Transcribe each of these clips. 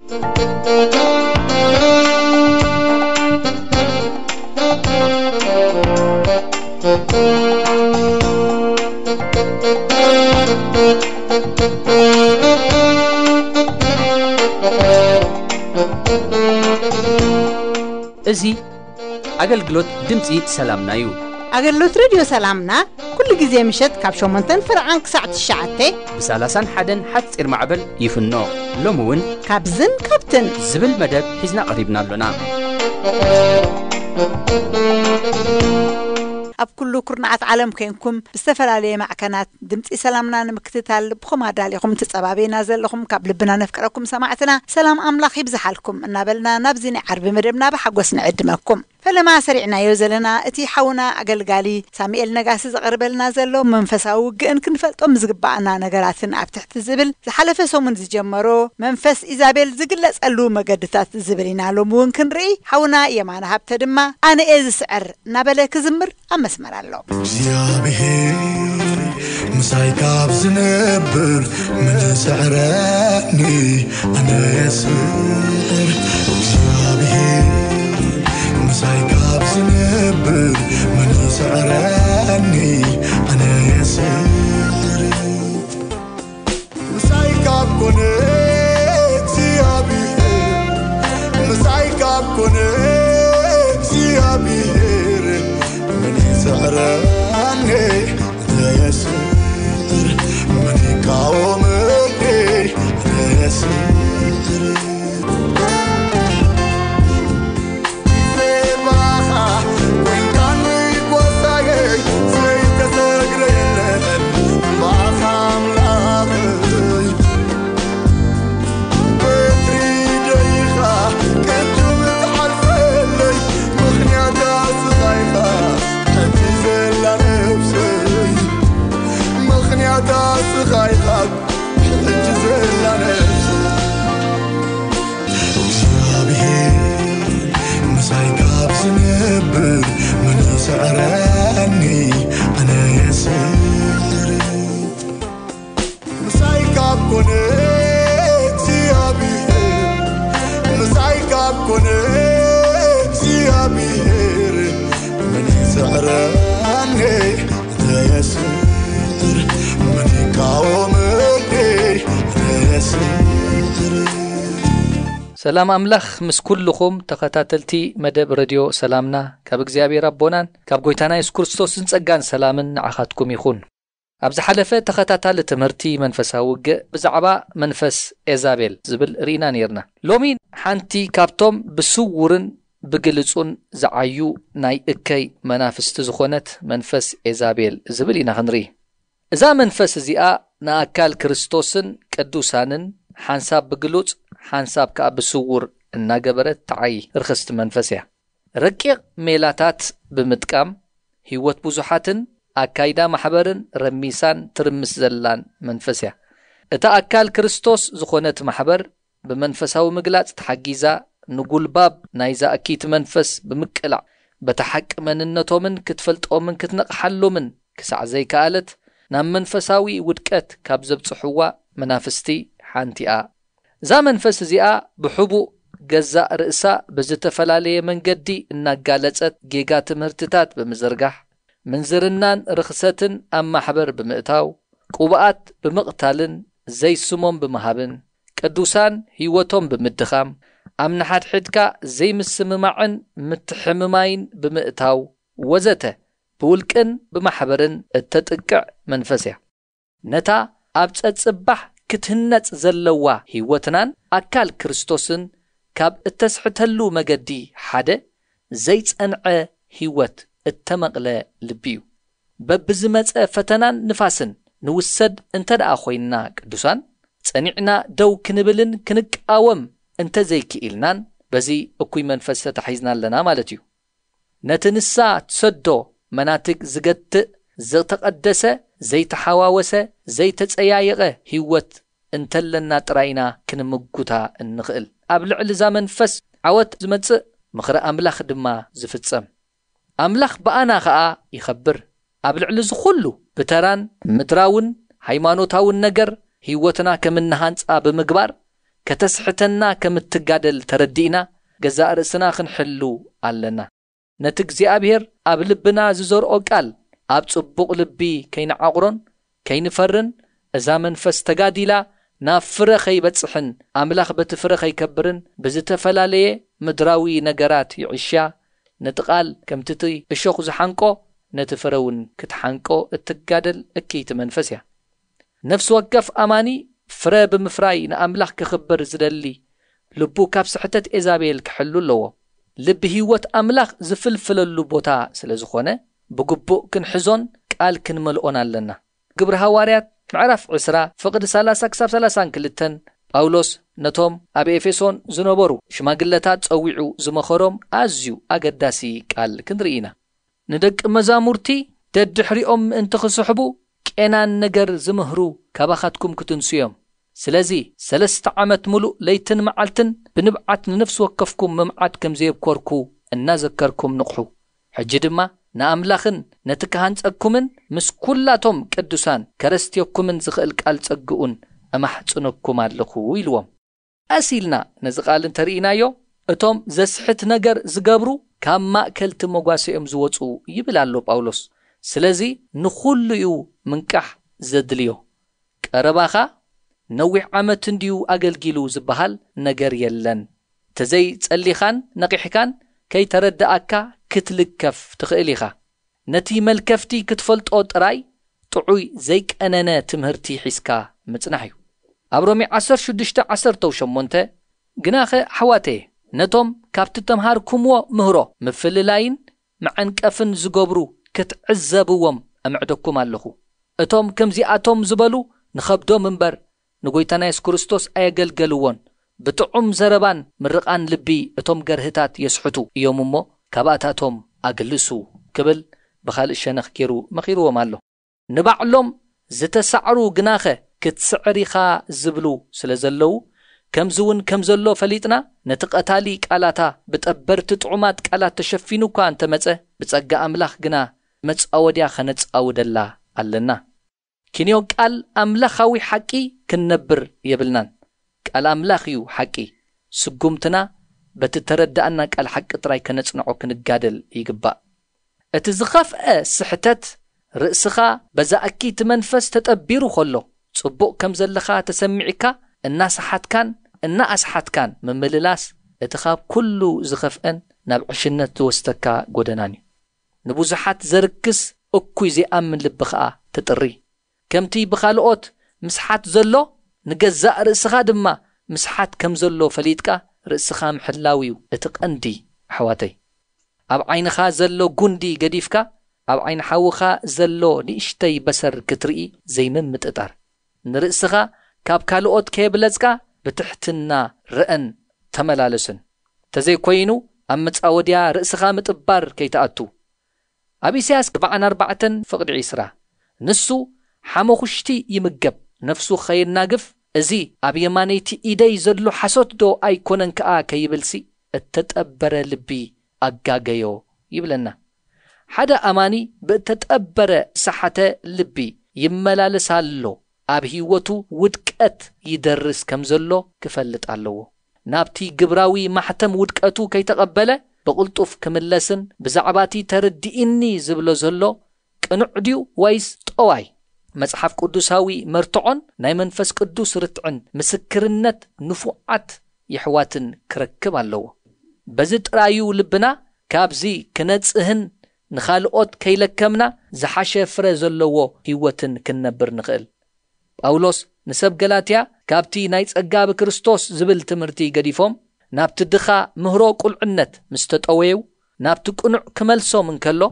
ازي አገልግሎት ድምጺ ሰላምና እዩ አገልግሎት ሬዲዮ ሰላምና ኩሉ ጊዜ ምሽት ካብ 8 ፍርዓን ክሳዕ 9 ብ31 ሓፂር ማዕበል ይፍኖ ሎሙውን ካብዝን ካብትን ዝብል መደብ ሒዝና ቀሪብና ኣለና ኣብ ኩሉ ኩርናዓት ዓለም ኮይንኩም ብዝተፈላለየ ማዕከናት ድምጺ ሰላምና ንምክትታል ብኹም ኣዳሊኹም ትጸባቤና ዘለኹም ካብ ልብና ነፍቅረኩም ሰማዕትና ሰላም ኣምላኽ ይብዛሓልኩም እናበልና ናብዚ ናይ ዓርቢ መደብና ብሓጎስ ንዕድመኩም ፈለማ ሰሪዕናዮ ዘለና እቲ ሓውና አገልጋሊ ሳሙኤል ነጋሲ ዘቀርበልና ዘሎ መንፈሳዊ ውግእን ክንፈልጦም ዝግባአና ነገራትን ኣብ ትሕቲ ዝብል ዝሓለፈ ሰሙን ዝጀመሮ መንፈስ ኢዛቤል ዝግለጸሉ መገድታት ዝብልና ሎሙን ክንርኢ ሓውና የማነ ሃብተ ድማ ኣነ ዝስዕር ናበለ ክዝምር ኣመስመር ኣሎ እግዚአብሔር ምሳይካብ ዝነብር ምን ስዕረኒ ኣነ የስር እግዚአብሔር مسايكاب زنبر من يسعرني أنا يسر مسايكاب كونك زيابير مسايكاب كونك زيابير من يسعرني أنا يسر من يقاومني أنا يسر زنبر من يسعرني أنا يسر مسايكاب كونك زيابير مسايكاب كونك زيابير من يسعرني أنا يسر من يقاومني أنا يسر ሰላም አምላኽ ምስ ኩልኹም ተኸታተልቲ መደብ ሬድዮ ሰላምና ካብ እግዚአብሔር አቦናን ካብ ጎይታና ኢየሱስ ክርስቶስን ጸጋን ሰላምን ንዓኻትኩም ይኹን ኣብ ዝሓለፈ ተኸታታሊ ትምህርቲ መንፈሳዊ ውግእ ብዛዕባ መንፈስ ኢዛቤል ዝብል ሪኢና ነርና ሎሚ ሓንቲ ካብቶም ብስውርን ብግልጹን ዝዓዩ ናይ እከይ መናፍስቲ ዝኾነት መንፈስ ኢዛቤል ዝብል ኢና ክንርኢ እዛ መንፈስ እዚኣ ንኣካል ክርስቶስን ቅዱሳንን ሓንሳብ ብግሉጽ ሓንሳብ ከዓ ብስውር እናገበረት ተዓይ ርክስት መንፈስ እያ ረቂቕ ሜላታት ብምጥቃም ህይወት ብዙሓትን ኣካይዳ ማሕበርን ረሚሳን ትርምስ ዘላን መንፈስ እያ እታ ኣካል ክርስቶስ ዝኾነት ማሕበር ብመንፈሳዊ ምግላጽ ተሓጊዛ ንጉልባብ ናይ ዛእኪት መንፈስ ብምቅላዕ በተሐቅ መንነቶምን ክትፈልጦምን ክትነቕሓሎምን ክሳዕ ዘይከኣለት ናብ መንፈሳዊ ውድቀት ካብ ዘብጽሕዋ መናፍስቲ ሓንቲኣ እዛ መንፈስ እዚኣ ብሕቡእ ገዛእ ርእሳ ብዝተፈላለየ መንገዲ እናጋለጸት ጌጋ ትምህርትታት ብምዝርጋሕ ምንዝርናን ርክሰትን ኣብ ማሕበር ብምእታው ቁብኣት ብምቕታልን ዘይስሞም ብምሃብን ቅዱሳን ህይወቶም ብምድኻም ኣብ ንሓድሕድካ ዘይምስምማዕን ምትሕምማይን ብምእታው ወዘተ ብውልቅን ብማሕበርን እተጥቅዕ መንፈስ እያ ነታ ኣብ ጸጽባሕ ክትህነጽ ዘለዋ ህይወትናን ኣካል ክርስቶስን ካብ እተስሕተሉ መገዲ ሓደ ዘይጸንዐ ህይወት እተመቕለ ልቢዩ በብዝመጸ ፈተናን ንፋስን ንውሰድ እንተደኣ ኾይንና ቅዱሳን ጸኒዕና ደው ክንብልን ክንቃወም እንተ ዘይክኢልናን በዚ እኩይ መንፈስ ተታሒዝና ኣለና ማለት እዩ ነቲ ንሳ ትሰዶ መናትግ ዝገትእ ዘተቀደሰ ዘይተሓዋወሰ ዘይተጸያየቀ ህይወት እንተለና ጥራይና ክንምጉታ እንኽእል ኣብ ልዕሊ ዛ መንፈስ ዓወት ዝመጽእ ምኽረ ኣምላኽ ድማ ዝፍጸም ኣምላኽ በኣና ኸኣ ይኸብር ኣብ ልዕሊ ዝኹሉ ብተራን ምድራውን ሃይማኖታውን ነገር ህይወትና ከምናሃንጻ ብምግባር ከተስሕተና ከም እትጋደል ተረዲእና ገዛእ ርእስና ክንሕሉ ኣለና ነቲ እግዚኣብሔር ኣብ ልብና ዝዘርኦ ቃል ኣብ ጽቡቕ ልቢ ከይንዓቑሮን ከይንፈርን እዛ መንፈስ ተጋዲላ ናብ ፍረ ኸይበጽሕን ኣምላኽ በቲ ፍረ ኸይከብርን ብዝተፈላለየ ምድራዊ ነገራት ይዕሽያ ነቲ ቓል ከምቲ እሾኽ ዝሓንቆ ነቲ ፍረ እውን ክትሓንቆ እትጋደል እኪይቲ መንፈስ እያ ነፍሲ ወከፍ ኣማኒ ፍረ ብምፍራይ ንኣምላኽ ክኽብር ዝደሊ ልቡ ካብ ስሕተት ኤዛቤል ክሕሉ ኣለዎ ልቢ ህይወት ኣምላኽ ዝፍልፍለሉ ቦታ ስለ ዝኾነ ብግቡእ ክንሕዞን ቃል ክንመልኦን ኣለና ግብሪ ሐዋርያት ምዕራፍ 20 ፍቕዲ 30-32 ጳውሎስ ነቶም ኣብ ኤፌሶን ዝነበሩ ሽማግለታት ጸዊዑ ዝመኸሮም ኣዝዩ ኣገዳሲ ቃል ክንርኢና ንደቂ መዛሙርቲ ደድሕሪኦም ምእንቲ ክስሕቡ ቄናን ነገር ዝምህሩ ካባኻትኩም ክትንስዮም ስለዚ 3 ዓመት ሙሉእ ለይትን መዓልትን ብንብዓት ንነፍሲ ወከፍኩም መምዓት ከም ዘይብኮርኩ እናዘከርኩም ንቕሑ ሕጂ ድማ ንኣምላኽን ነቲ ካሃንጸኩምን ምስ ኩላቶም ቅዱሳን ከረስትየኩምን ዝኽእል ቃል ጸግኡን ኣማሕጽነኩም ኣለኹ ኢልዎም ኣሲልና ነዚ ቃል እንተርኢናዮ እቶም ዘስሕት ነገር ዝገብሩ ካብ ማእከልቲ መጓሰኦም ዝወፁ ይብል ኣሎ ጳውሎስ ስለዚ ንኹሉ እዩ ምንቃሕ ዘድልዮ ቀረባኻ ነዊሕ ዓመት እንዲዩ ኣገልጊሉ ዝበሃል ነገር የለን ተዘይ ጸሊኻን ነቂሕካን ከይተረዳእካ ክትልከፍ ትኽእል ኢኻ ነቲ መልከፍቲ ክትፈልጦ ጥራይ ጥዑይ ዘይቀነነ ትምህርቲ ሒዝካ ምጽናሕ እዩ ኣብ ሮሜ 16:18 ግናኸ ኣሕዋተየ ነቶም ካብቲ ተምሃርኩምዎ ምህሮ ምፍልላይን መዐንቀፍን ዝገብሩ ክትዕዘብዎም ኣምዕደኩም ኣለኹ እቶም ከምዚኣቶም ዝበሉ ንኸብዶም እምበር ንጎይታና ኢየሱስ ክርስቶስ ኣየገልገልዎን ብጥዑም ዘረባን ምርቓን ልቢ እቶም ገርህታት የስሕቱ እዮም እሞ ካብኣታቶም ኣግልሱ ክብል ብኻልእ ሸነኽ ገይሩ መኺርዎም ኣሎ ንባዕሎም ዝተሳዕሩ ግናኸ ክትስዕሪኻ ዝብሉ ስለ ዘለዉ ከምዝውን ከም ዘሎ ፈሊጥና ነቲ ቀታሊ ቃላታ ብጠበርቲ ጥዑማት ቃላት ተሸፊኑ እኳ እንተመፀ ብጸጋ ኣምላኽ ግና መጻወድያ ኸነጻውደላ ኣለና ክንዮ ቃል ኣምላኻዊ ሓቂ ክንነብር የብልናን ቃል ኣምላኽ እዩ ሓቂ ስጉምትና በቲ ተረዳእና ቃል ሓቂ ጥራይ ከነጽንዖ ክንጋደል ይግባእ እቲ ዝኸፍአ ስሕተት ርእስኻ በዛእኪት መንፈስ ተጠቢሩ ኸሎ ጽቡቕ ከም ዘለኻ ተሰሚዒካ እናሰሓትካን እናኣስሓትካን ምምልላስ እቲ ኻብ ኩሉ ዝኸፍአን ናብ ዕሽነት ዝወስተካ ጐደናን እዩ ንብዙሓት ዘርክስ እኩይ ዘይኣምን ልቢ ኸኣ ትጥሪ ከምቲ ብኻልኦት ምስሓት ዘሎ ንገዛእ ርእስኻ ድማ ምስሓት ከም ዘሎ ፈሊጥካ ርእስኻ ምሕላው እዩ እቲ ቀንዲ ኣሕዋተይ ኣብ ዓይንኻ ዘሎ ጉንዲ ገዲፍካ ኣብ ዓይን ሓውኻ ዘሎ ንእሽተይ በሰር ክትርኢ ዘይምምጥጣር ንርእስኻ ካብ ካልኦት ከየብለጽካ ብትሕትና ርአን ተመላለስን ተዘይኮይኑ ኣብ መጻወድያ ርእስኻ ምጥባር ከይተኣቱ ኣብ ኢሳያስ 44:20 ንሱ ሓመኹሽቲ ይምገብ ነፍሱ ኸይናግፍ እዚ ኣብ የማነይቲ ኢደይ ዘሎ ሓሶት ዶ ኣይኮነን ከኣ ከይብልሲ እተጠበረ ልቢ ኣጋገዮ ይብለና ሓደ ኣማኒ ብእተጠበረ ሰሓተ ልቢ ይመላለሳሎ ኣብ ህይወቱ ውድቀት ይደርስ ከም ዘሎ ክፈልጥ ኣለዎ ናብቲ ግብራዊ ማሕተም ውድቀቱ ከይተቐበለ ብቕልጡፍ ክምለስን ብዛዕባቲ ተረዲእኒ ዝብሎ ዘሎ ቅኑዕ ድዩ ወይስ ጠዋይ መጽሓፍ ቅዱሳዊ መርትዖን ናይ መንፈስ ቅዱስ ርትዕን ምስክርነት ንፉዓት ይሕዋትን ክረክብ ኣለዎ በዚ ጥራዩ ልብና ካብዚ ክነጽህን ንኻልኦት ከይለከምና ዝሓሸ ፍረ ዘለዎ ህይወትን ክንነብር ንኽእል ጳውሎስ ንሰብ ገላትያ ካብቲ ናይ ጸጋ ብክርስቶስ ዝብል ትምህርቲ ገዲፎም ናብቲ ድኻ ምህሮ ቁልዕነት ምስ ተጠወዩ ናብቲ ቅኑዕ ክመልሶም እንከሎ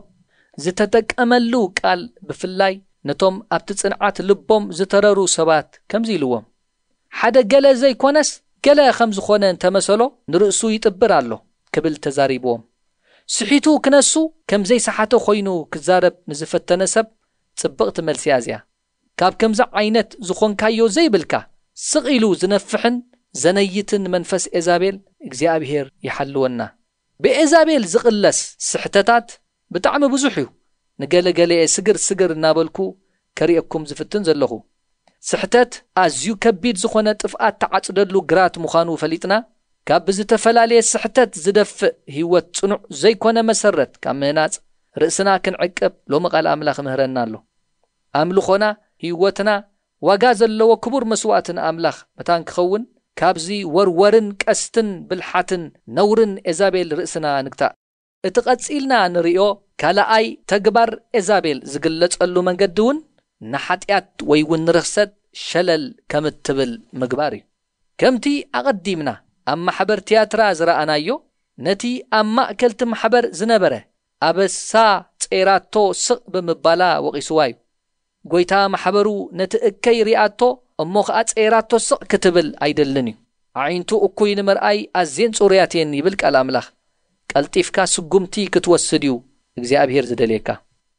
ዝተጠቀመሉ ቃል ብፍላይ ነቶም ኣብቲ ጽንዓት ልቦም ዝተረሩ ሰባት ከምዚ ኢልዎም ሓደ ገለ ዘይኮነስ ገለ ከም ዝኾነ እንተመሰሎ ንርእሱ ይጥብር ኣሎ ክብል ተዛሪብዎም ስሒቱ ክነሱ ከም ዘይሰሓተ ኮይኑ ክዛረብ ንዝፈተነ ሰብ ጽብቕቲ መልስያ እዚያ ካብ ከምዛ ዓይነት ዝኾንካዮ ዘይብልካ ስቕኢሉ ዝነፍሕን ዘነይትን መንፈስ ኤዛቤል እግዚኣብሔር ይሓልወና ብኤዛቤል ዝቕለስ ስሕተታት ብጣዕሚ ብዙሕ እዩ ንገለገለ ስግር እናበልኩ ከሪአኩም ዝፍትን ዘለኹ ስሕተት ኣዝዩ ከቢድ ዝኾነ ጥፍኣት ተዓጽደሉ ግራት ምዃኑ ፈሊጥና ካብ ብዝተፈላለየ ስሕተት ዝደፍእ ህይወት ጽኑዕ ዘይኮነ መሰረት ካብ ምህናጽ ርእስና ክንዕቅብ ሎሚ ቃል ኣምላኽ ምህረና ኣሎ። ኣምልኾና ህይወትና ዋጋ ዘለዎ ክቡር መስዋዕትን ኣምላኽ መታን ክኸውን ካብዚ ወርወርን ቀስትን ብልሓትን ነውርን ኤዛቤል ርእስና ንግታእ። እቲ ቐጺልና ንሪኦ ካልኣይ ተግባር ኤዛቤል ዝግለጸሉ መንገዲ እውን ንሓጢኣት ወይ እውን ንርኽሰት ሸለል ከም እትብል ምግባር እዩ። ከምቲ ኣቐዲምና ኣብ ማሕበር ቲያትራ ዝረኣናዮ ነቲ ኣብ ማእከልቲ ማሕበር ዝነበረ ኣበሳ ጼራቶ ስቕ ብምባላ ወቒስዋ እዩ። ጐይታ ማሕበሩ ነቲ እከይ ሪኣቶ እሞ ኸዓ ጼራቶ ስቕ ክትብል ኣይደልን እዩ። ዓይንቱ እኩይ ንምርኣይ ኣዝየን ጽሩያት እየን ይብል ቃል ኣምላኽ። ቀልጢፍካ ስጉምቲ ክትወስድ እዩ እግዚኣብሔር ዝደልየካ።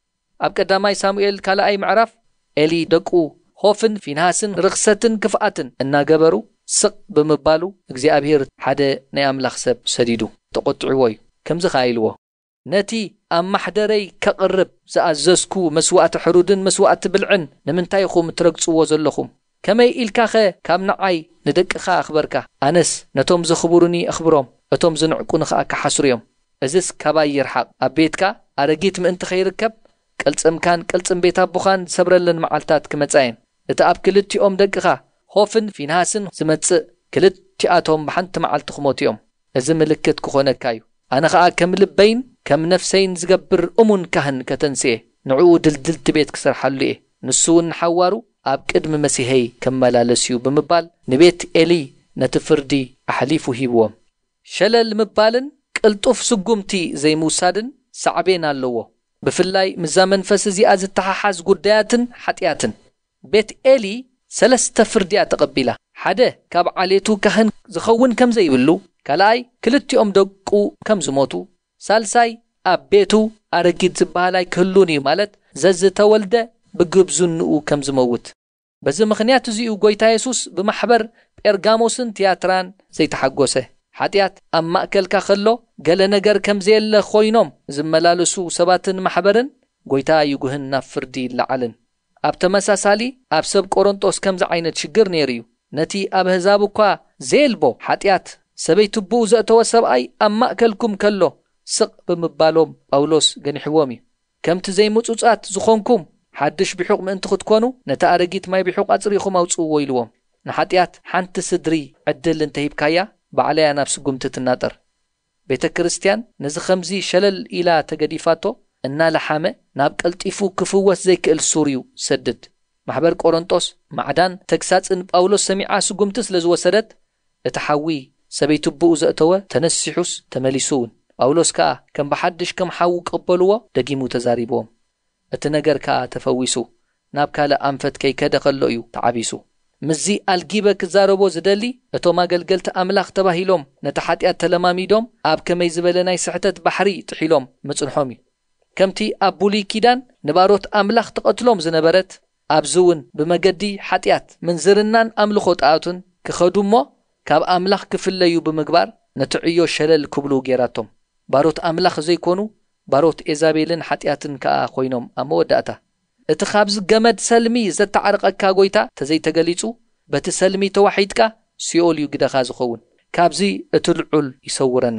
ኣብ ቀዳማይ ሳሙኤል ካልኣይ ምዕራፍ ኤሊ ደቁ ሆፍን ፊንሃስን ርኽሰትን ክፍኣትን እናገበሩ ስቕ ብምባሉ እግዚኣብሔር ሓደ ናይ ኣምላኽ ሰብ ሰዲዱ ተቖጥዕዎ እዩ። ከምዚ ኸ ኢልዎ ነቲ ኣብ ማሕደረይ ከቕርብ ዝኣዘዝኩ መስዋዕቲ ሕሩድን መስዋዕቲ ብልዕን ንምንታይ ኢኹም ትረግጽዎ ዘለኹም? ከመይ ኢልካኸ ካብ ንዓይ ንደቅኻ ኣኽበርካ? ኣነስ ነቶም ዘኽቡሩኒ ኣኽብሮም እቶም ዝንዕቁኒ ኸዓ ክሓስሩ እዮም። እዝስ ካባይ ይርሓቕ። ኣብ ቤትካ ኣረጊት ምእንቲ ኸይርከብ ቅልጽምካን ቅልጽም ቤት ኣቦኻን ዝሰብረለን መዓልታት ክመጻየን። እቲ ኣብ ክልቲኦም ደቅኻ ሆፍን ፊንሃስን ዝመጽእ ክልቲኣቶም ብሓንቲ መዓልቲ ክሞት እዮም። እዚ ምልክት ክኾነካ እዩ። ኣነ ኸዓ ከም ልበይን ከም ነፍሰይን ዝገብር እሙን ካህን ከተንስየ ንዕኡ ድልድልቲ ቤት ክሰርሓሉ እየ። ንሱ እውን ሓዋሩ ኣብ ቅድሚ መሲሐይ ከመላለስ እዩ ብምባል ንቤት ኤሊ ነቲ ፍርዲ ኣሕሊፉ ሂብዎም። ሸለል ምባልን ቅልጡፍ ስጉምቲ ዘይምውሳድን ሳዕቤን ኣለዎ። ብፍላይ ምዛ መንፈስ እዚኣ ዝተሓሓዝ ጉዳያትን ሓጢኣትን ቤት ኤሊ ሰለስተ ፍርድያ ተቐቢላ። ሓደ ካብ ዓሌቱ ካህን ዝኸውን ከም ዘይብሉ፣ ካልኣይ ክልቲኦም ደቁ ከም ዝሞቱ፣ ሳልሳይ ኣብ ቤቱ ኣረጊድ ዝበሃላይ ክህሉን እዩ ማለት ዘዝተወልደ ብግብዙንኡ ከም ዝመውት። በዚ ምኽንያት እዚኡ ጐይታ የሱስ ብማሕበር ጴርጋሞስን ቲያትራን ዘይተሓጐሰ ሓጢኣት ኣብ ማእከልካ ኸሎ ገለ ነገር ከም ዘየለ ኾይኖም ዝመላለሱ ሰባትን ማሕበርን ጐይታ ይጉህን ናብ ፍርዲ ይለዓልን። ኣብ ተመሳሳሊ ኣብ ሰብ ቆሮንጦስ ከምዚ ዓይነት ሽግር ነይሩ እዩ። ነቲ ኣብ ህዛብ እኳ ዘየልቦ ሓጢኣት ሰበይቱ ብኡ ዘእተወ ሰብኣይ ኣብ ማእከልኩም ከሎ ስቕ ብምባሎም ጳውሎስ ገኒሕዎም እዩ። ከምቲ ዘይምጹጻት ዝኾንኩም ሓድሽ ቢሑቕ ምእንቲ ክትኮኑ ነቲ ኣረጊት ማይ ቢሑቕ ኣጽሪኹም ኣውጽእዎ ኢልዎም። ንሓጢኣት ሓንቲ ስድሪ ዕድል እንተሂብካያ ባዕለያ ናብ ስጉምቲ ትናጠር። ቤተ ክርስቲያን ነዚ ኸምዚ ሸለል ኢላ ተገዲፋቶ እናለሓመ ናብ ቀልጢፉ ክፍወስ ዘይክእል ሱርዩ ሰድድ። ማሕበር ቆሮንጦስ ማዕዳን ተግሳጽን ጳውሎስ ሰሚዓ ስጉምቲ ስለ ዝወሰደት እቲ ሓዊ ሰበይቱ ብኡ ዘእተወ ተነሲሑስ ተመሊሱውን። ጳውሎስ ከዓ ከም ብሓድሽ ከም ሓዊ ቅበልዎ ደጊሙ ተዛሪብዎም። እቲ ነገር ከዓ ተፈዊሱ ናብ ካልእ ኣንፈት ከይከደ ኸሎ እዩ ተዓቢሱ። ምዚ ኣልጊበ ክዛረቦ ዝደሊ እቶም ኣገልገልቲ ኣምላኽ ተባሂሎም ነቲ ሓጢኣት ተለማሚዶም ኣብ ከመይ ዝበለ ናይ ስሕተት ባሕሪ ጥሒሎም ምጽንሖም እዩ። ከምቲ ኣብ ብሉይ ኪዳን ንባሮት ኣምላኽ ተቐትሎም ዝነበረት ኣብዚ እውን ብመገዲ ሓጢኣት ምንዝርናን ኣምልኾ ጣዖትን ክኸዱ እሞ ካብ ኣምላኽ ክፍለዩ ብምግባር ነቲ ዕዮ ሸለል ክብሉ ጌራቶም። ባሮት ኣምላኽ ዘይኮኑ ባሮት ኤዛቤልን ሓጢኣትን ከዓ ኾይኖም ኣብ መወዳእታ እቲ ካብዚ ገመድ ሰልሚ ዘተዓርቐካ ጐይታ ተዘይተገሊጹ በቲ ሰልሚ ተዋሒድካ ሲኦል እዩ ግደኻ ዝኸውን። ካብዚ እቲ ልዑል ይሰውረና።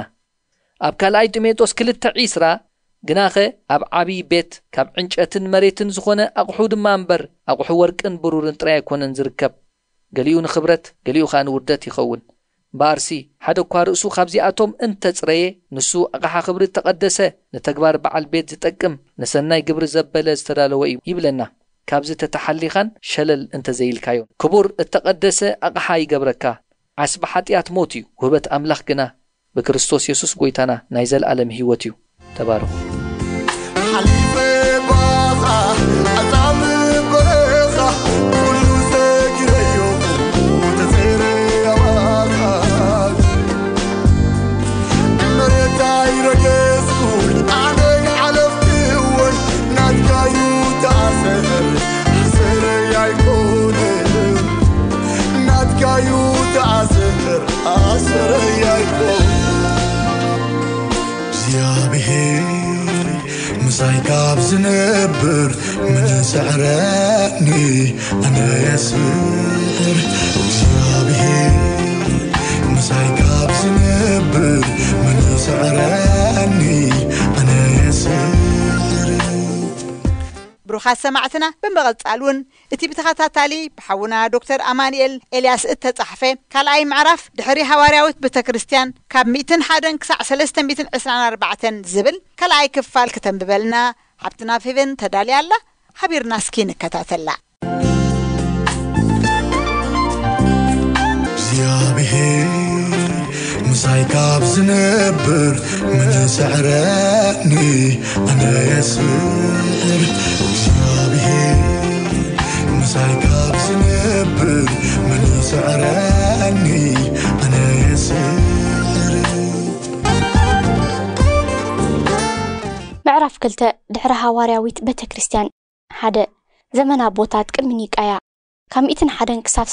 ኣብ ካልኣይ ጢሞቴዎስ 2:20 ግናኸ ኣብ ዓብዪ ቤት ካብ ዕንጨትን መሬትን ዝኾነ ኣቑሑ ድማ እምበር ኣቑሑ ወርቅን ብሩርን ጥራይ ኣይኮነን ዝርከብ። ገሊኡ ንኽብረት ገሊኡ ኸዓ ንውርደት ይኸውን። ባርሲ ሓደ እኳ ርእሱ ካብዚኣቶም እንተጽረየ ንሱ ኣቕሓ ኽብሪ ተቐደሰ ንተግባር በዓል ቤት ዝጠቅም ንሰናይ ግብሪ ዘበለ ዝተዳለወ እዩ ይብለና። ካብዚ ተተሓሊኻን ሸለል እንተዘይልካዮ ክቡር እተቐደሰ ኣቕሓ ይገብረካ። ዓስቢ ሓጢኣት ሞት እዩ። ውህበት ኣምላኽ ግና ብክርስቶስ የሱስ ጐይታና ናይ ዘለዓለም ህይወት እዩ። ተባረኹ። ሓሊፈ ባኻ ኣጣም በረኻ ኩሉ ሰጊረዮ ተዘረያዋኻ መሬታይ ረገዝኩን ኣነይ ዓለፍትወን ናትካዩ ተኣሰር ሓሰረይ ኣይኮንን ናትካዩ ተኣሰር ኣሰረይ ኣይኮን እግዚአብሔር مسايكاب زنبر من يسعرني أنا يسر زيابهير مسايكاب زنبر من يسعرني أنا يسر بروخات سمعتنا بمغلطالون اتي بتخاتاتالي بحونا دكتور أمانيل إلياس التصحفة كالاي معرف دحري حواريوت بتكريستيان كاب 201 كسع 324 زبل كالاي كفال كتنببلنا حبتنا فيفن تدالي الله حبيرنا سكين كتاتلا زيابهير مسايكاب زنبر من يسعرني أنا يسر زيابهير مسايكاب زنبر من يسعرني أنا يسر معرف كلتا دحر حواريويت بتكريستيان حدا زمن أبوتات كلمنيك أيا كم إتن حدا كساب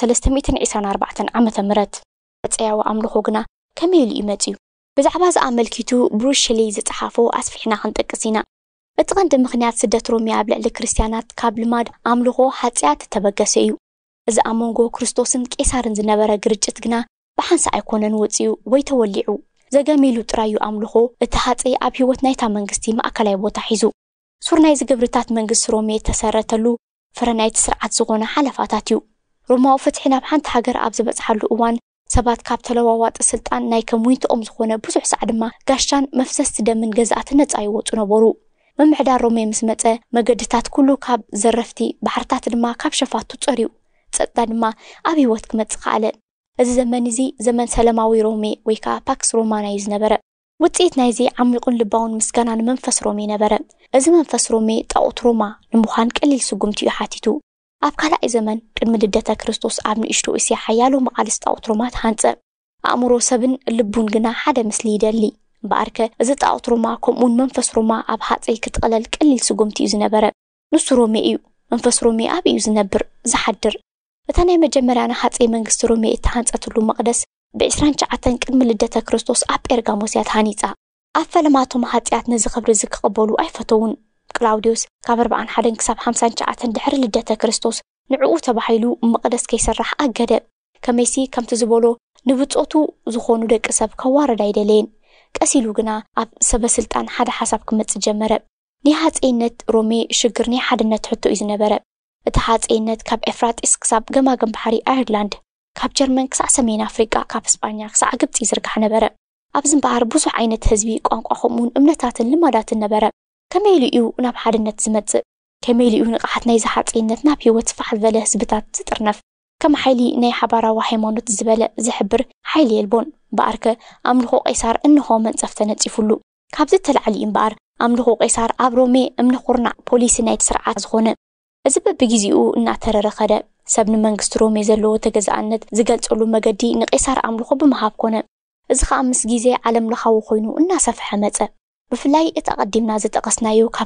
324 عامة مرت أتعيو أملخو جنا كميل إيمتيو بزعباز أعمل كيتو بروشلي زتحافو أسفحنا خنتقسينا اتغندم مخنيات سدة روميا بلع لكريستيانات كابل ماد أملخو حاتيات تبقسيو إذا أمونغو كريستوسن كيسارن زنبرا قرجت جنا بحنس أيكونن وطيو ويتوليعو زغاميلو ترايو أملخو اتحاتي أبيوت نايتا منغستي ما أكلاي بوتا حيزو سورناي زقبرتات منغس رومي تسارتلو فرنايت سرعت زغونا حلفاتاتيو روماو فتحنا بحانت حاجر أبزبت حلو أوان سبات كاب تلواوات السلطان ناي كموين تقوم زغونا بزح سعدما قاشتان مفسس دمن غزات نتايوت نبورو ممحدار رومي مسمته مقدتات كلو كاب زرفتي بحرتات دما كاب شفاتو تصريو تصدا دما أبيوت كمتقالة እዚ ዘመን እዚ ዘመን ሰላማዊ ሮሜ ወይ ከዓ ፓክስ ሮማናይ ዝነበረ ውጽኢት ናይዚ ዓሚቁን ልባውን ምስጋናን መንፈስ ሮሜ ነበረ እዚ መንፈስ ሮሜ ጣዖት ሮማ ንምዃን ቀሊል ስጉምቲ እዩ ሓቲቱ ኣብ ካልኣይ ዘመን ቅድሚ ልደተ ክርስቶስ ኣብ ንእሽቶ እስያ ሓያሎ መቃልስ ጣዖት ሮማ ተሃንፀ ኣእምሮ ሰብን ልቡን ግና ሓደ ምስሊ ይደሊ እምበኣርከ እዚ ጣዖት ሮማ ከምኡን መንፈስ ሮማ ኣብ ሓፀይ ክትቀለል ቀሊል ስጉምቲ እዩ ዝነበረ ንሱ ሮሜ እዩ መንፈስ ሮሜ ኣብ እዩ ዝነብር ዝሓድር እተናይ መጀመርያና ሓፀይ መንግስቲ ሮሜ እተሃንፀትሉ መቅደስ ብ29 ቅድሚ ልደተ ክርስቶስ ኣብ ጴርጋሞስ እያ ተሃኒፃ ኣብ ፈለማቶም ሓጢያት ነዚ ክብሪ ዝክቕበሉ ኣይፈተውን ክላውዲዮስ ካብ 41 ክሳብ 59 ድሕሪ ልደተ ክርስቶስ ንዕኡ ተባሂሉ መቅደስ ከይስራሕ ኣገደ ከመይሲ ከምቲ ዝበሎ ንብፆቱ ዝኾኑ ደቂ ሰብ ከዋረድ ኣይደለየን ቀሲሉ ግና ኣብ ሰበስልጣን ሓደ ሓሳብ ክመፅእ ጀመረ ናይ ሓፀይነት ሮሜ ሽግር ናይ ሓድነት ሕቶ እዩ ዝነበረ እቲ ሓፀይነት ካብ ኤፍራጢስ ክሳብ ገማገም ባሕሪ ኣየርላንድ ካብ ጀርመን ክሳብ ሰሜን ኣፍሪቃ ካብ እስጳኛ ክሳብ ግብፂ ይዝርጋሕ ነበረ ኣብዚ እምበኣር ብዙሕ ዓይነት ህዝቢ ቋንቋ ከምኡን እምነታትን ልማዳትን ነበረ ከመይ እዩ ናብ ሓድነት ዝመፅእ ከመይ እዩ ንቕሓት ናይ ሓፀይነት ናብ ሂወት ፋሕ ዝበለ ህዝብታት ዝጥርነፍ ከም ሓይሊ ናይ ሓባራዊ ሃይማኖት ዝበለ ዝሕብር ሓይሊ የልቦን በኣርከ ኣምልኾ ቀይሳር እንሆ መንፀፍ ተነፂፉሉ ካብዚ ተላዕሊ እምበኣር ኣምልኾ ቀይሳር ኣብ ሮሜ እምነ ኩርናዕ ፖሊሲ ናይቲ ስርዓት ዝኾነ እዚ በብግዚኡ እናተረረ ኸደ ሰብ ንመንግስቲ ሮሜ ዘለዎ ተገዛእነት ዝገልጸሉ መገዲ ንቀይሳር ኣምልኾ ብምሃብ ኮነ እዚ ከዓ ምስ ግዜ ዓለም ለኻዊ ኮይኑ እናሰፍሐ መፀ ብፍላይ እቲ ቀዲምና ዝጠቀስናዮ ካብ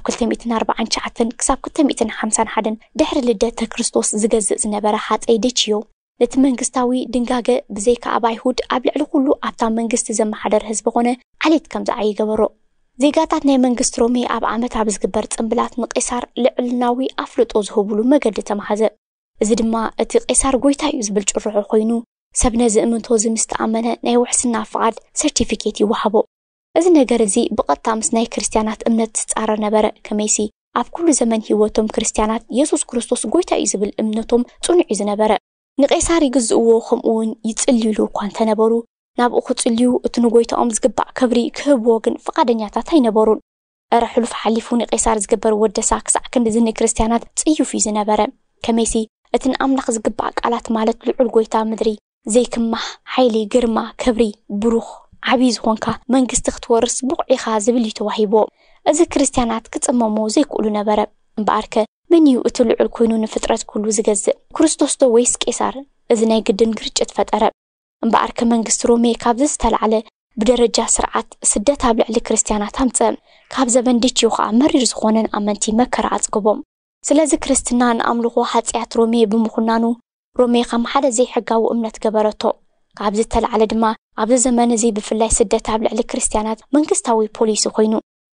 249 ክሳብ 251 ድሕሪ ልደተ ክርስቶስ ዝገዝእ ዝነበረ ሓፀይ ደችዮ ነቲ መንግስታዊ ድንጋገ ብዘይካ ኣብ ኣይሁድ ኣብ ልዕሊ ኩሉ ኣብታ መንግስቲ ዘመሓደር ህዝቢ ኮነ ዓሌት ከም ዝዓይ ገበሮ ዜጋታት ናይ መንግስቲ ሮሜ ኣብ ዓመት ኣብ ዝግበር ጽምብላት ንቀይሳር ልዕልናዊ ኣፍልጦ ዝህብሉ መገዲ ተማሃዘ እዚ ድማ እቲ ቀይሳር ጎይታ እዩ ዝብል ጭርሖ ኮይኑ ሰብ ነዚ እምንቶ ዝምስተኣመነ ናይ ውሕስና ፍቃድ ሰርቲፊኬት ይወሃቦ እዚ ነገር እዚ ብቐጥታ ምስ ናይ ክርስቲያናት እምነት ዝጻረር ነበረ ከመይሲ ኣብ ኩሉ ዘመን ህይወቶም ክርስቲያናት ኢየሱስ ክርስቶስ ጎይታ እዩ ዝብል እምነቶም ጽኑዕ እዩ ዝነበረ ንቀይሳር ይግዝእዎ ከምኡውን ይጽልይሉ እኳ እንተነበሩ ናብኡ ክጽልዩ እቲ ንጎይታኦም ዝግባእ ክብሪ ክህብዎ ግን ፈቃደኛታት ኣይነበሩን እረ ሕሉፍ ሓሊፉ ንቀይሳር ዝግበር ወደሳ ክሳዕ ክንዲ ዝኒ ክርስቲያናት ጽዩፍ እዩ ዝነበረ ከመይሲ እቲ ንኣምላኽ ዝግባእ ቃላት ማለት ልዑል ጎይታ ምድሪ ዘይክማህ ሓይሊ ግርማ ክብሪ ብሩኽ ዓብይ ዝኾንካ መንግስቲ ክትወርስ ብቑዕ ኢኻ ዝብል እዩ ተዋሂቦ እዚ ክርስቲያናት ክጽመሙ ዘይክእሉ ነበረ እምበኣርከ መን እዩ እቲ ልዑል ኮይኑ ንፍጥረት ኩሉ ዝገዝእ ክርስቶስ ዶ ወይስ ቀይሳር እዚ ናይ ግድን ግርጭት ፈጠረ እምበኣርከ መንግስቲ ሮሜ ካብ ዝተላዕለ ብደረጃ ስርዓት ስደት ኣብ ልዕሊ ክርስቲያናት ኣምፀ ካብ ዘበን ድችዮ ከዓ መሪር ዝኾነን ኣመንቲ መከራ ኣጽግቦም ስለዚ ክርስትና ንኣምልኾ ሓጢያት ሮሜ ብምኹናኑ ሮሜ ከም ሓደ ዘይሕጋዊ እምነት ገበረቶ ካብ ዝተላዕለ ድማ ኣብዚ ዘመን እዚ ብፍላይ ስደት ኣብ ልዕሊ ክርስቲያናት መንግስታዊ ፖሊሲ ኮይኑ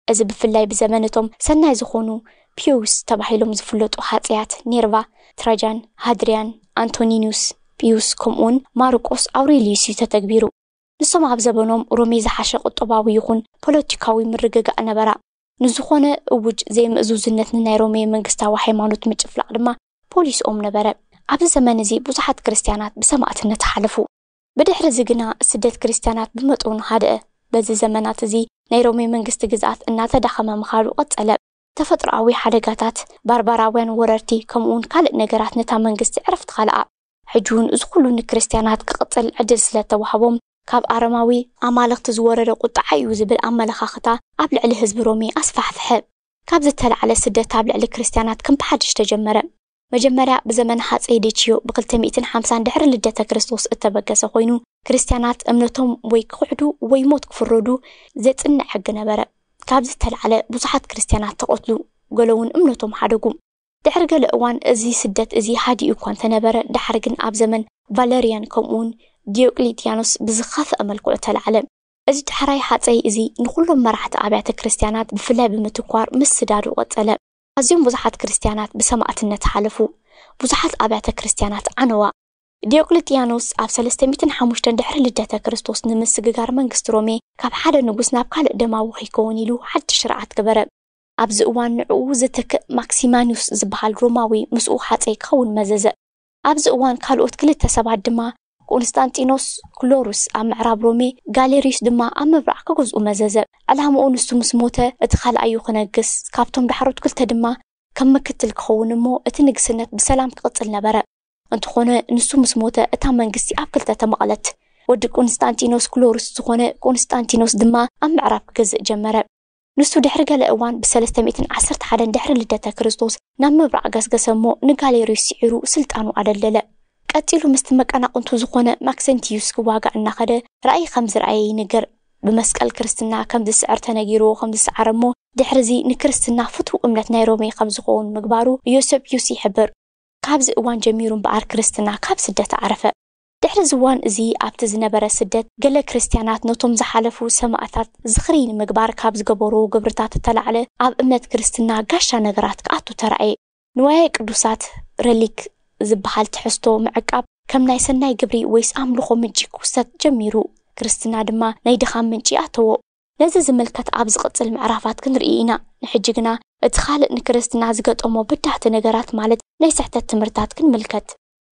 እዚ ብፍላይ ብዘመነቶም ሰናይ ዝኾኑ ፒዩስ ተባሂሎም ዝፍለጡ ሃጽያት ኔርቫ፣ ትራጃን፣ ሃድሪያን፣ አንቶኒኒዩስ፣ ፒዩስ ከምኡን ማርቆስ አውሬሊዩስ ተተግቢሩ። ንሶም ኣብ ዘበኖም ሮሜ ዝሓሸ ቁጠባዊ ይኹን ፖለቲካዊ ምርግጋእ ነበራ። ንዝኾነ እውጅ ዘይምእዙዝነት ንናይ ሮሜ መንግስታዊ ሃይማኖት ምጭፍላቕ ድማ ፖሊስኦም ነበረ። ኣብዚ ዘመን እዚ ብዙሓት ክርስቲያናት ብሰማዕትነት ሓለፉ። ብድሕሪ እዚ ግና ስደት ክርስቲያናት ብመጠኑ ሃደአ። በዚ ዘመናት እዚ ናይ ሮሜ መንግስቲ ግዝኣት እናተዳኸመ ምኻዱ ቀጸለ። ተፈጥሮኣዊ ሓደጋታት፣ ባርባራውያን ወረርቲ ከምኡውን ካልእ ነገራት ነታ መንግስቲ ዕረፍቲ ኻልኣ። ሕጂ እውን እዚ ኩሉ ንክርስቲያናት ክቕጽል ዕድል ስለተዋህቦም ካብ ኣረማዊ ኣማልኽቲ ዝወረደ ቁጣዓ እዩ ዝብል ኣመለኻኽታ ኣብ ልዕሊ ህዝቢ ሮሜ ኣስፋሕፍሐ። ካብ ዝተለዓለ ስደት ኣብ ልዕሊ ክርስቲያናት ከም ብሓድሽ ተጀመረ። መጀመርያ ብዘመን ሃፀይ ዴችዮ ብ250 ድሕሪ ልደተ ክርስቶስ እተበገሰ ኮይኑ ክርስቲያናት እምነቶም ወይ ክሕዱ ወይ ሞት ክፍረዱ ዘጽንዕ ሕጊ ነበረ። ካብ ዝተለዓለ ብዙሓት ክርስቲያናት ተቆትሉ፣ ገለውን እምነቶም ሓደጉ። ድሕሪ ገለ እዋን እዚ ስደት እዚ ሃዲኡ እኳ እንተነበረ ድሕሪ ግን ኣብ ዘመን ቫለሪያን ከምኡውን ዲዮቅሊጥያኖስ ብዝኸፍአ መልክዑ ተለዓለ። እዚ ድሕራይ ሃፀይ እዚ ንኩሎም መራሕቲ ኣብያተ ክርስቲያናት ብፍላይ ብምትኳር ምስ ስዳዱ ቀጸለ። ኣዝዮም ብዙሓት ክርስቲያናት ብሰማዕትነት ሓለፉ። ብዙሓት ኣብያተ ክርስቲያናት ዓነዋ። ዲዮቅሊጥያኖስ ኣብ 305 ድሕሪ ልደተ ክርስቶስ ንምስግጋር መንግስቲ ሮሜ ካብ ሓደ ንጉስ ናብ ካልእ ደማዊ ኺከውን ኢሉ ሓድሽ ስርዓት ገበረ። ኣብዚ እዋን ንዕኡ ዝተክእ ማክሲማኒዩስ ዝበሃል ሮማዊ ምስኡ ሃፀይ ክኸውን መዘዘ። ኣብዚ እዋን ካልኦት ክልተ ሰባት ድማ ቆንስጣንቲኖስ ክሎሩስ ኣብ ምዕራብ ሮሜ፣ ጋሌሪዩስ ድማ ኣብ ምብራቕ ክገዝኡ መዘዘ። ዕላምኡ ንሱ ምስ ሞተ እቲ ካልኣዩ ክነግስ፣ ካብቶም ዳሕሮት ክልተ ድማ ከም ምክትል ክኸውን እሞ እቲ ንግስነት ብሰላም ክቕጽል ነበረ። እንተኾነ ንሱ ምስ ሞተ እታ መንግስቲ ኣብ ክልተ ተመቕለት። ወዲ ቆንስጣንቲኖስ ክሎሩስ ዝኾነ ቆንስጣንቲኖስ ድማ ኣብ ምዕራብ ክገዝእ ጀመረ። ንሱ ድሕሪ ገለ እዋን ብ311 ድሕሪ ልደተ ክርስቶስ ናብ ምብራቕ ገስገሰ እሞ ንጋሌሪዩስ ሲዒሩ ስልጣኑ ኣደለለ። ቀጢሉ ምስቲ መቀናቕንቱ ዝኾነ ማክሰንቲዩስ ክዋጋእ እናኸደ ራእይ ከም ዝረኣየ ይንገር። ብመስቀል ክርስትና ከም ዝስዕር ተነጊሩ ከም ዝሰዓረ እሞ ድሕሪዚ ንክርስትና ፍቱው እምነት ናይ ሮሜ ከም ዝኸውን ምግባሩ ዮሴፕዩስ ይሕብር። ካብዚ እዋን ጀሚሩ እምበኣር ክርስትና ካብ ስደት ዓረፈ። ድሕሪ ዝዋን እዚ ኣብቲ ዝነበረ ስደት ገለ ክርስቲያናት ነቶም ዝሓለፉ ሰማዕታት ዝኽሪ ንምግባር ካብ ዝገበሩ ግብርታት ተላዕለ ኣብ እምነት ክርስትና ጋሻ ነገራት ክኣቱ ተራእየ። ንዋየ ቅዱሳት ረሊክ ዝበሃል ትሕዝቶ ምዕቃብ ከም ናይ ሰናይ ግብሪ ወይስ ኣምልኾ ምንጪ ክውሰድ ጀሚሩ። ክርስትና ድማ ናይ ድኻም ምንጪ ኣተዎ። ነዚ ዝምልከት ኣብ ዝቕጽል ምዕራፋት ክንርኢ ኢና። ንሕጂ ግና እቲ ካልእ ንክርስትና ዝገጠሞ ብዳህቲ ነገራት ማለት ናይ ስሕተት ትምህርታት ክንምልከት።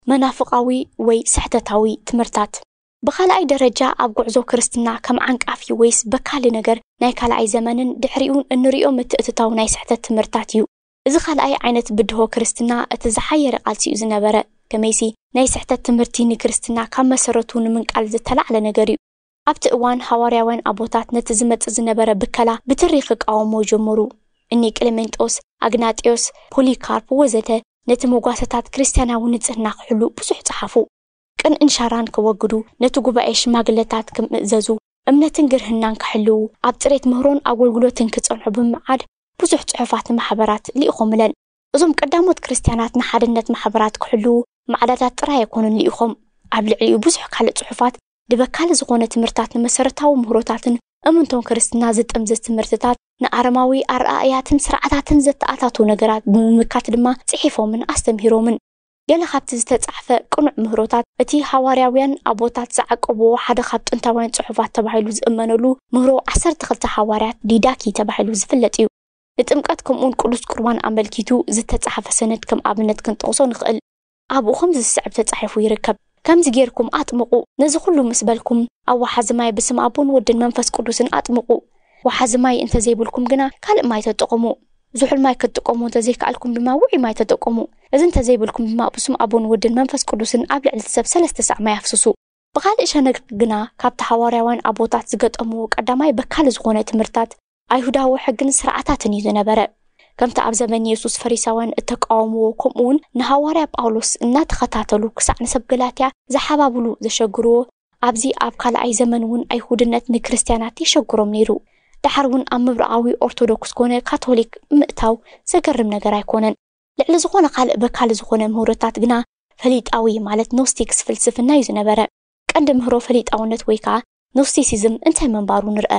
መናፍቃዊ ወይ ስሕተታዊ ትምህርታት ብኻልኣይ ደረጃ ኣብ ጉዕዞ ክርስትና ከም ዓንቃፊ ወይስ በካሊ ነገር ናይ ካልኣይ ዘመንን ድሕሪኡን እንሪኦ ምትእትታው ናይ ስሕተት ትምህርታት እዩ። እዚ ካልኣይ ዓይነት ብድሆ ክርስትና እቲ ዝሓየረ ቃልሲ እዩ ዝነበረ። ከመይሲ ናይ ስሕተት ትምህርቲ ንክርስትና ካብ መሰረቱ ንምንቃል ዝተላዕለ ነገር እዩ። ኣብቲ እዋን ሃዋርያውያን ኣቦታት ነቲ ዝመጽእ ዝነበረ ብከላ ብትሪኽ ክቃወሞ ጀመሩ። እኒ ቅሌሜንጦስ፣ አግናጢዮስ፣ ፖሊካርፕ ወዘተ ነቲ መጓሰታት ክርስቲያናዊ ንጽህና ክሕሉ ብዙሕ ጸሓፉ። ቅን እንሻራን ክወግዱ፣ ነቲ ጉባኤ ሽማግለታት ክምእዘዙ፣ እምነትን ግርህናን ክሕልው፣ ኣብ ጥሬት ምህሮን ኣገልግሎትን ክጸንሑ ብምዓድ ብዙሕ ጽሑፋት ማሕበራት ሊኢኾምለን። እዞም ቀዳሞት ክርስቲያናት ንሓድነት ማሕበራት ክሕልው ማዕዳታት ጥራይ ኣይኮኑን ሊኢኾም። ኣብ ልዕሊኡ ብዙሕ ካልእ ጽሑፋት ድበካሊ ዝኾነ ትምህርታት ንመሰረታዊ ምህሮታትን እምንቶም ክርስትና ዝጥምዘዝ ትምህርትታት ንኣረማዊ ኣርኣያትን ስርዓታትን ዘተኣታቱ ነገራት ብምምካት ድማ ጽሒፎምን ኣስተምሂሮምን። ገለ ካብቲ ዝተጻሕፈ ቅኑዕ ምህሮታት እቲ ሃዋርያውያን ኣቦታት ዝዓቀብዎ ሓደ ካብ ጥንታውያን ጽሑፋት ተባሂሉ ዝእመነሉ ምህሮ 12 ሃዋርያት ዲዳኪ ተባሂሉ ዝፍለጥ እዩ። ንጥምቀት ከምኡን ቅዱስ ቁርባን ኣመልኪቱ ዝተጻሕፈ ሰነድ ከም ኣብነት ክንጠቕሶ ንኽእል። ኣብኡ ከምዚ ዝስዕብ ተጻሒፉ ይርከብ። ከምዚ ጌርኩም ኣጥምቁ፣ ነዚ ኩሉ ምስ በልኩም ኣብ ወሓዚ ማይ ብስም ኣቦን ወድን መንፈስ ቅዱስን ኣጥምቁ። ወሓዚ ማይ እንተዘይብልኩም ግና ካልእ ማይ ተጠቀሙ። ዝሑል ማይ ክትጥቀሙ እንተዘይከኣልኩም ድማ ውዑይ ማይ ተጠቀሙ። እዚ እንተዘይብልኩም ድማ ብስም ኣቦን ወድን መንፈስ ቅዱስን ኣብ ልዕሊ ሰብ 3 ሰዕ ማይ ኣፍስሱ። ብኻልእ ሸነግ ግና ካብቲ ሃዋርያውያን ኣቦታት ዝገጠምዎ ቀዳማይ በካሊ ዝኾነ ትምህርታት ኣይሁዳዊ ሕግን ስርዓታትን እዩ ዝነበረ። ከምቲ ኣብ ዘመን ኢየሱስ ፈሪሳውያን እተቃወምዎ ከምኡውን ንሃዋርያ ጳውሎስ እናተኸታተሉ ክሳዕ ንሰብ ገላትያ ዝሓባብሉ ዘሸግርዎ ኣብዚ ኣብ ካልኣይ ዘመን እውን ኣይሁድነት ንክርስቲያናት ይሸግሮም ነይሩ። ድሓር እውን ኣብ ምብራቃዊ ኦርቶዶክስ ኮነ ካቶሊክ ምእታው ዘገርም ነገር ኣይኮነን። ልዕሊ ዝኾነ ካልእ በካሊ ዝኾነ ምህሮታት ግና ፈሊጣዊ ማለት ኖስቲክስ ፍልስፍና እዩ ዝነበረ። ቀንዲ ምህሮ ፈሊጣውነት ወይ ከዓ ኖስቲሲዝም እንታይ መንባሩ ንርአ።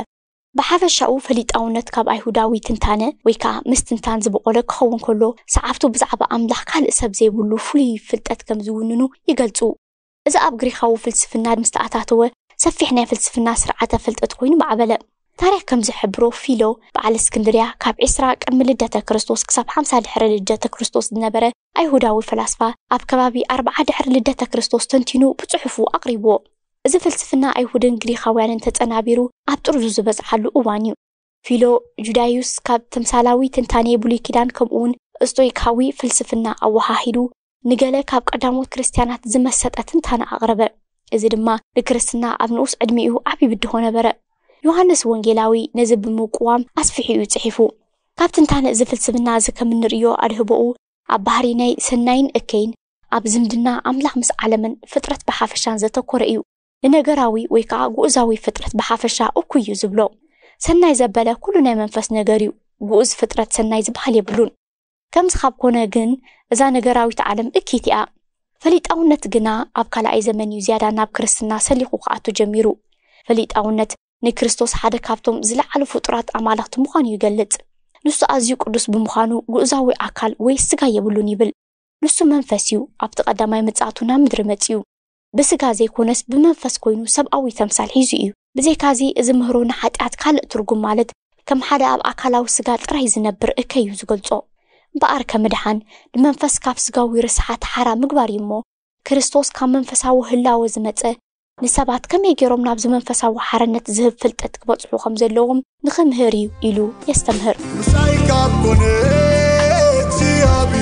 ብሓፈሻኡ ፈሊጣውነት ካብ ኣይሁዳዊ ትንታነ ወይ ከዓ ምስ ትንታን ዝበቆለ ክኸውን ከሎ ሰዓብቱ ብዛዕባ ኣምላኽ ካልእ ሰብ ዘይብሉ ፍሉይ ፍልጠት ከም ዝውንኑ ይገልጹ። እዚ ኣብ ግሪኻዊ ፍልስፍና ምስ ተኣታተወ ሰፊሕ ናይ ፍልስፍና ስርዓተ ፍልጠት ኮይኑ ማዕበለ። ታሪክ ከም ዝሕብሮ ፊሎ በዓል እስክንድርያ ካብ 20 ቅድሚ ልደተ ክርስቶስ ክሳብ 50 ድሕሪ ልደተ ክርስቶስ ዝነበረ ኣይሁዳዊ ፈላስፋ ኣብ ከባቢ 40 ድሕሪ ልደተ ክርስቶስ ተንቲኑ ብጽሑፉ ኣቕሪብዎ። እዚ ፍልስፍና ኣይሁድን ግሪኻውያንን ተጸናቢሩ ኣብ ጥርዙ ዝበጽሓሉ እዋን እዩ። ፊሎ ጁዳዩስ ካብ ተምሳላዊ ትንታኔ ብሉይ ኪዳን ከምኡውን እስቶይካዊ ፍልስፍና ኣወሃሂዱ ንገለ ካብ ቀዳሞት ክርስቲያናት ዝመሰጠ ትንታነ ኣቕረበ። እዚ ድማ ንክርስትና ኣብ ንኡስ ዕድሚኡ ዓብዪ ብድሆ ነበረ። ዮሐንስ ወንጌላዊ ነዚ ብምቁዋም ኣስፊሒኡ ጽሒፉ። ካብ ትንታነ እዚ ፍልስፍና እዚ ከም እንርእዮ ኣድህቦኡ ኣብ ባህሪ ናይ ሰናይን እከይን ኣብ ዝምድና ኣምላኽ ምስ ዓለምን ፍጥረት ብሓፈሻን ዘተኮረ እዩ። ንነገራዊ ወይ ከዓ ጉእዛዊ ፍጥረት ብሓፈሻ እኩይ እዩ ዝብሎ። ሰናይ ዘበለ ኩሉ ናይ መንፈስ ነገር እዩ። ጉእዝ ፍጥረት ሰናይ ዝበሃል የብሉን። ከምዚ ካብ ኮነ ግን እዛ ነገራዊት ዓለም እኪት እያ። ፈሊጣውነት ግና ኣብ ካልኣይ ዘመን እዩ ዝያዳ ናብ ክርስትና ሰሊኹ ከኣቱ ጀሚሩ። ፈሊጣውነት ንክርስቶስ ሓደ ካብቶም ዝለዓሉ ፍጡራት ኣማልኽቲ ምዃኑ ይገልጽ። ንሱ ኣዝዩ ቅዱስ ብምዃኑ ጉእዛዊ ኣካል ወይ ስጋ የብሉን ይብል። ንሱ መንፈስ እዩ። ኣብቲ ቀዳማይ ምጽኣቱ ናብ ምድሪ መጺኡ ብስጋ ዘይኮነስ ብመንፈስ ኮይኑ ሰብኣዊ ተምሳል ሒዙ እዩ። ብዘይካዚ እዚ ምህሮ ንሓጢኣት ካልእ ትርጉም ማለት ከም ሓደ ኣብ ኣካላዊ ስጋ ጥራይ ዝነብር እከይ እዩ ዝገልጾ። እምበኣር ከምድሓን ንመንፈስ ካብ ስጋዊ ርስሓት ሓራ ምግባር እዩ እሞ ክርስቶስ ካብ መንፈሳዊ ህላወ ዝመጸ ንሰባት ከመይ ገይሮም ናብዚ መንፈሳዊ ሓርነት ዝህብ ፍልጠት ክበጽሑ ከም ዘለዎም ንኽምህር እዩ ኢሉ የስተምህር። مساي كاب كوني زيابي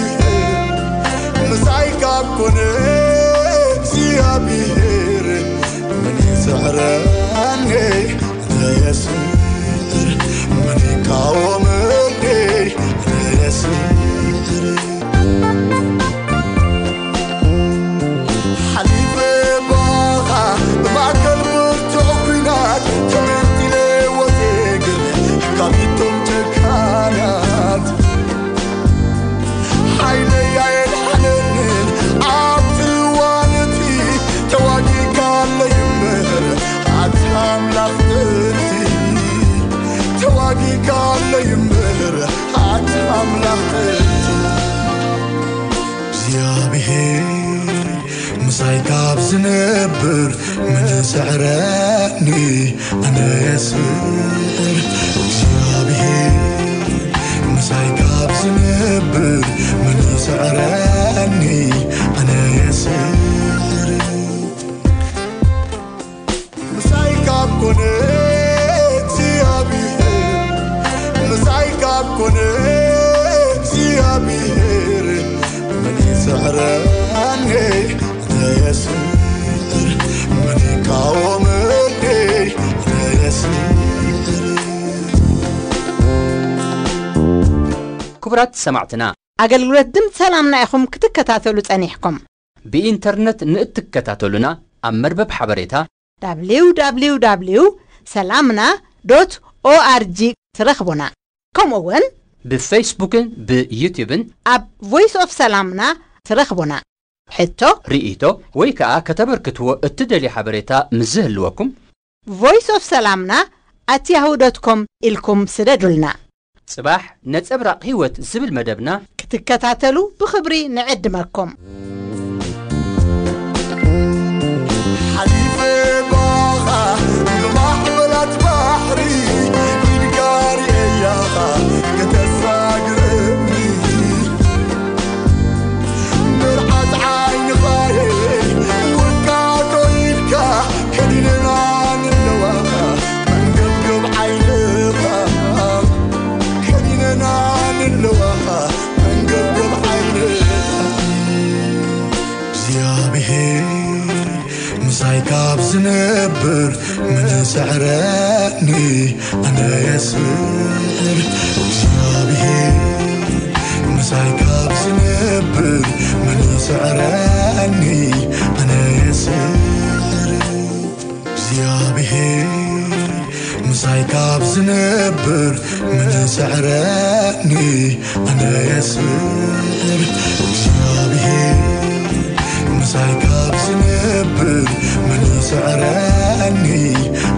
مساي كاب كوني زيابي من يزعرني لا يسير من يقاومني لا يسير حليفي باغا ما كان مرتوبينات تمنتي لي وتيقل كابيتم تكانات حيلي يا الحنين عبتي والدي تواجي قال لي يمهر عتام لختي تواجي قال لي يمهر عتام لختي زيابي مساي كاب زنبر من سعراني أنا يسير زيابي مساي كاب زنبر من سعراني أنا يسير مساي كاب كونيك زيابي مساي كاب كونيك زيابي من سعراني أنا يسير من يقاومني أنا يسير ክቡራት ሰማዕትና ኣገልግሎት ድምፂ ሰላምና ኢኹም ክትከታተሉ ጸኒሕኩም። ብኢንተርኔት ንእትከታተሉና ኣብ መርበብ ሓበሬታ www.salamna.org ትረኽቡና። ከምኡውን ብፌስቡክን ብዩቲብን ኣብ ቮይስ ኦፍ ሰላምና ትረኽቡና። ሕቶ ርኢቶ ወይ ከዓ ከተበርክትዎ እትደልዩ ሓበሬታ ምዝህልወኩም ቮይስ ኦፍ ሰላምና @yahoo.com ኢልኩም ስደዱልና። ጽባሕ ነጸብራቕ ህይወት ዝብል መደብና ክትከታተሉ ብኽብሪ ንዕድመኩም። حليفي باغا بمحملة بحري من قاري اياها كتساقرني مرحت عين غايي وكاكو يلكا كديننا نلواها من قلقب عينها كديننا نلواها من قلقب عينها زيابي مساي كاب زنبر من سعراني أنا يسير زيابي مساي كاب زنبر من سعراني أنا يسير زيابي مساي كاب زنبر من سعراني أنا يسير زيابي مساي كاب زنبر من سعراني